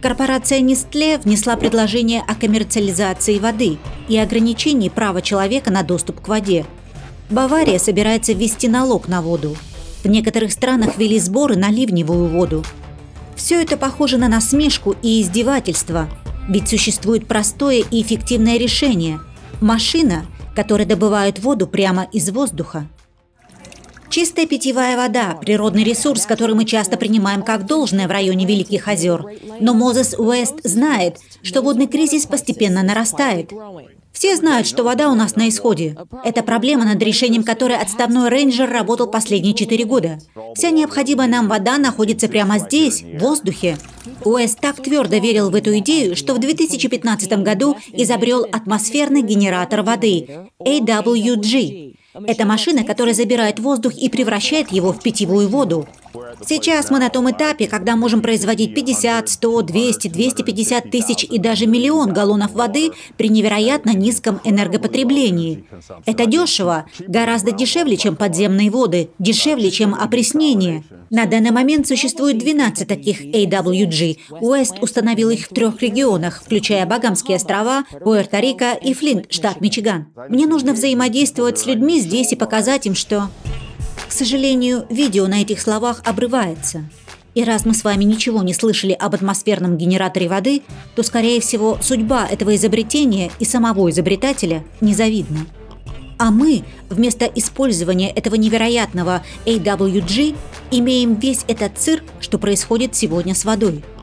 Корпорация Nestlé внесла предложение о коммерциализации воды и ограничении права человека на доступ к воде. Бавария собирается ввести налог на воду. В некоторых странах ввели сборы на ливневую воду. Все это похоже на насмешку и издевательство, ведь существует простое и эффективное решение – машина, которая добывает воду прямо из воздуха. Чистая питьевая вода – природный ресурс, который мы часто принимаем как должное в районе Великих озер. Но Мозес Уэст знает, что водный кризис постепенно нарастает. Все знают, что вода у нас на исходе. Это проблема, над решением которой отставной рейнджер работал последние 4 года. Вся необходимая нам вода находится прямо здесь, в воздухе. Уэст так твердо верил в эту идею, что в 2015 году изобрел атмосферный генератор воды – AWG. Это машина, которая забирает воздух и превращает его в питьевую воду. Сейчас мы на том этапе, когда можем производить 50, 100, 200, 250 тысяч и даже миллион галлонов воды при невероятно низком энергопотреблении. Это дешево, гораздо дешевле, чем подземные воды, дешевле, чем опреснение. На данный момент существует 12 таких AWG. Уэст установил их в 3 регионах, включая Багамские острова, Пуэрто-Рико и Флинт, штат Мичиган. Мне нужно взаимодействовать с людьми здесь и показать им, что... К сожалению, видео на этих словах обрывается. И раз мы с вами ничего не слышали об атмосферном генераторе воды, то, скорее всего, судьба этого изобретения и самого изобретателя незавидна. А мы, вместо использования этого невероятного AWG, имеем весь этот цирк, что происходит сегодня с водой.